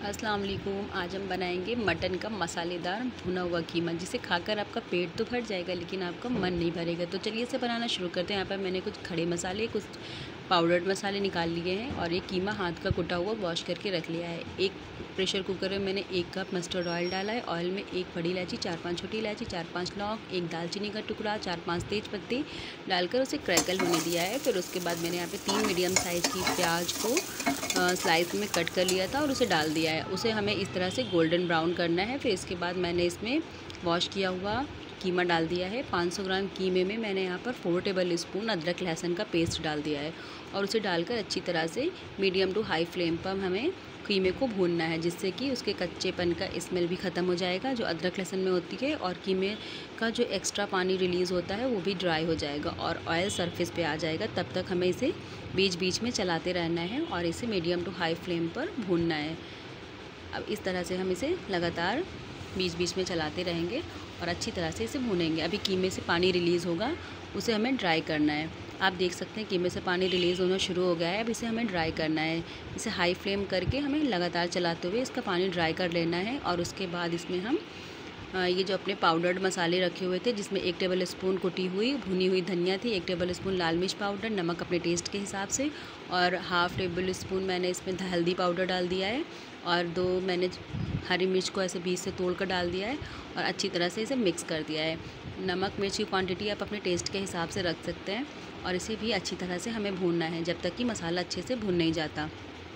अस्सलाम वालेकुम। आज हम बनाएंगे मटन का मसालेदार भुना हुआ कीमा, जिसे खाकर आपका पेट तो भर जाएगा लेकिन आपका मन नहीं भरेगा। तो चलिए इसे बनाना शुरू करते हैं। यहाँ पर मैंने कुछ खड़े मसाले, कुछ पाउडर्ड मसाले निकाल लिए हैं और ये कीमा हाथ का कुटा हुआ वॉश करके रख लिया है। एक प्रेशर कुकर में मैंने 1 कप मस्टर्ड ऑयल डाला है। ऑयल में 1 बड़ी इलायची, 4-5 छोटी इलायची, 4-5 लौंग, 1 दालचीनी का टुकड़ा, 4-5 तेज पत्ते डालकर उसे क्रैकल होने दिया है। फिर उसके बाद मैंने यहाँ पे 3 मीडियम साइज़ की प्याज को स्लाइस में कट कर लिया था और उसे डाल दिया है। उसे हमें इस तरह से गोल्डन ब्राउन करना है। फिर इसके बाद मैंने इसमें वॉश किया हुआ कीमा डाल दिया है। 500 ग्राम कीमे में मैंने यहाँ पर 4 टेबल स्पून अदरक लहसुन का पेस्ट डाल दिया है और उसे डालकर अच्छी तरह से मीडियम टू हाई फ्लेम पर हमें कीमे को भूनना है, जिससे कि उसके कच्चेपन का स्मेल भी ख़त्म हो जाएगा जो अदरक लहसुन में होती है, और कीमे का जो एक्स्ट्रा पानी रिलीज़ होता है वो भी ड्राई हो जाएगा और ऑयल सरफेस पे आ जाएगा। तब तक हमें इसे बीच बीच में चलाते रहना है और इसे मीडियम टू हाई फ्लेम पर भूनना है। अब इस तरह से हम इसे लगातार बीच बीच में चलाते रहेंगे और अच्छी तरह से इसे भूनेंगे। अभी कीमे से पानी रिलीज़ होगा, उसे हमें ड्राई करना है। आप देख सकते हैं कीमे से पानी रिलीज़ होना शुरू हो गया है। अब इसे हमें ड्राई करना है। इसे हाई फ्लेम करके हमें लगातार चलाते हुए इसका पानी ड्राई कर लेना है। और उसके बाद इसमें हम ये जो अपने पाउडर्ड मसाले रखे हुए थे, जिसमें 1 टेबल स्पून कुटी हुई भुनी हुई धनिया थी, 1 टेबल स्पून लाल मिर्च पाउडर, नमक अपने टेस्ट के हिसाब से, और हाफ़ टेबल स्पून मैंने इसमें हल्दी पाउडर डाल दिया है, और 2 मैंने हरी मिर्च को ऐसे बीच से तोड़ कर डाल दिया है और अच्छी तरह से इसे मिक्स कर दिया है। नमक मिर्च की क्वांटिटी आप अपने टेस्ट के हिसाब से रख सकते हैं और इसे भी अच्छी तरह से हमें भूनना है जब तक कि मसाला अच्छे से भून नहीं जाता।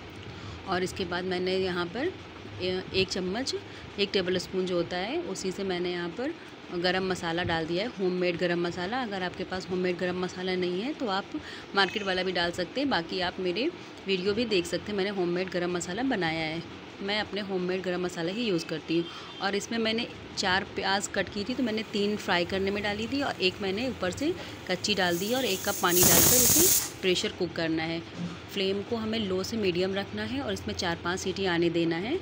और इसके बाद मैंने यहाँ पर 1 चम्मच 1 टेबल स्पून जो होता है उसी से मैंने यहाँ पर गरम मसाला डाल दिया है, होममेड गरम मसाला। अगर आपके पास होममेड गरम मसाला नहीं है तो आप मार्केट वाला भी डाल सकते हैं। बाकी आप मेरे वीडियो भी देख सकते हैं, मैंने होममेड गरम मसाला बनाया है। मैं अपने होममेड गरम मसाला ही यूज़ करती हूँ। और इसमें मैंने 4 प्याज कट की थी, तो मैंने 3 फ्राई करने में डाली थी और 1 मैंने ऊपर से कच्ची डाल दी और 1 कप पानी डालकर इसे प्रेशर कुक करना है। फ्लेम को हमें लो से मीडियम रखना है और इसमें 4-5 सीटी आने देना है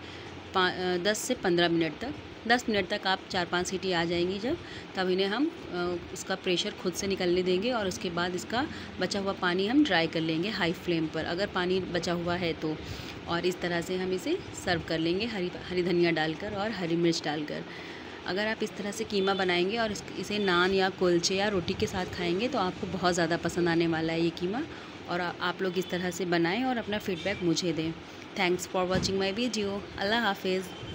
10 से 15 मिनट तक। 10 मिनट तक आप 4-5 सीटी आ जाएंगी जब, तब इन्हें हम इसका प्रेशर खुद से निकलने देंगे और उसके बाद इसका बचा हुआ पानी हम ड्राई कर लेंगे हाई फ्लेम पर, अगर पानी बचा हुआ है तो। और इस तरह से हम इसे सर्व कर लेंगे हरी धनिया डालकर और हरी मिर्च डालकर। अगर आप इस तरह से कीमा बनाएंगे और इसे नान या कुलचे या रोटी के साथ खाएंगे तो आपको बहुत ज़्यादा पसंद आने वाला है ये कीमा। और आप लोग इस तरह से बनाएं और अपना फीडबैक मुझे दें। Thanks for watching my video. अल्लाह हाफिज़।